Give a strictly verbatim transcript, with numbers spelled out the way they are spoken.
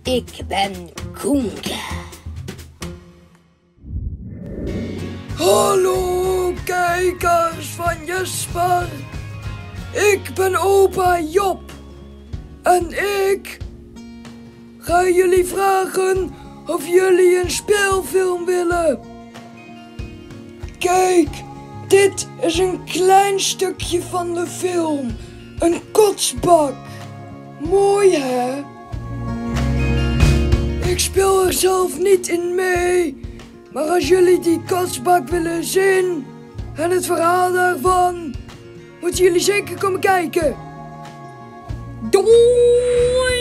Ik ben Koenke. Hallo kijkers van Jesper. Ik ben opa Job. En ik ga jullie vragen of jullie een speelfilm willen. Kijk, dit is een klein stukje van de film. Een kotsbak. Mooi hè? Ik speel er zelf niet in mee. Maar als jullie die kotsbak willen zien en het verhaal daarvan, moeten jullie zeker komen kijken. Doei!